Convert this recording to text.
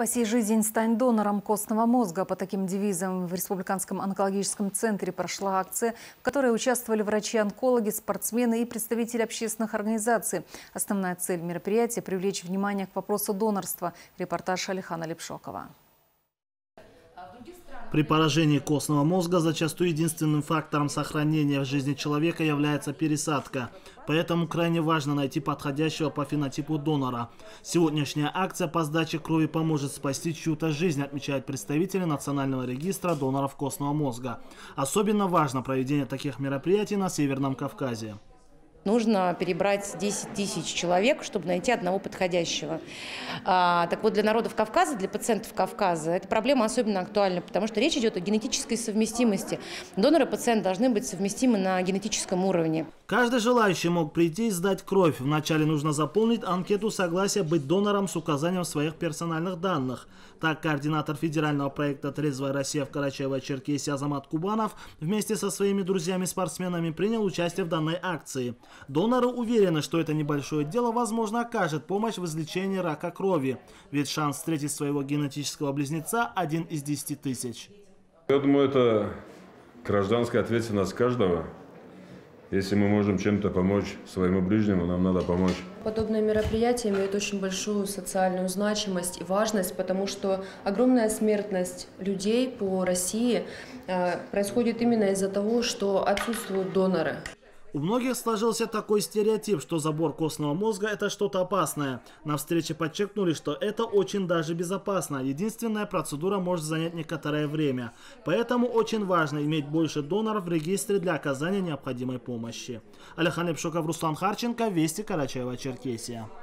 «Спаси жизнь, стань донором костного мозга». По таким девизам в Республиканском онкологическом центре прошла акция, в которой участвовали врачи-онкологи, спортсмены и представители общественных организаций. Основная цель мероприятия – привлечь внимание к вопросу донорства. Репортаж Алихана Лепшокова. При поражении костного мозга зачастую единственным фактором сохранения жизни человека является пересадка. Поэтому крайне важно найти подходящего по фенотипу донора. Сегодняшняя акция по сдаче крови поможет спасти чью-то жизнь, отмечают представители Национального регистра доноров костного мозга. Особенно важно проведение таких мероприятий на Северном Кавказе. Нужно перебрать 10 тысяч человек, чтобы найти одного подходящего. Так вот, для народов Кавказа, для пациентов Кавказа, эта проблема особенно актуальна, потому что речь идет о генетической совместимости. Донор и пациент должны быть совместимы на генетическом уровне. Каждый желающий мог прийти и сдать кровь. Вначале нужно заполнить анкету согласия быть донором с указанием своих персональных данных. Так, координатор федерального проекта «Трезвая Россия» в Карачаево-Черкесии Азамат Кубанов вместе со своими друзьями-спортсменами принял участие в данной акции. Доноры уверены, что это небольшое дело, возможно, окажет помощь в излечении рака крови. Ведь шанс встретить своего генетического близнеца 1 из 10 тысяч. Я думаю, это гражданская ответственность каждого. Если мы можем чем-то помочь своему ближнему, нам надо помочь. Подобные мероприятия имеют очень большую социальную значимость и важность, потому что огромная смертность людей по России происходит именно из-за того, что отсутствуют доноры. У многих сложился такой стереотип, что забор костного мозга – это что-то опасное. На встрече подчеркнули, что это очень даже безопасно. Единственная процедура может занять некоторое время. Поэтому очень важно иметь больше доноров в регистре для оказания необходимой помощи. Алихан Лепшоков, Руслан Харченко, Вести, Карачаево-Черкесия.